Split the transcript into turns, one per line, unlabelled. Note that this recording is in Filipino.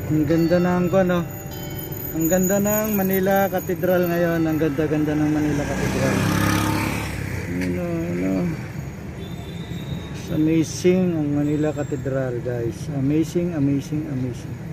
Ang ganda ng ano, ang ganda ng Manila Cathedral ngayon. Ang ganda-ganda ng Manila Cathedral. It's amazing ang Manila Cathedral, guys. Amazing, amazing, amazing.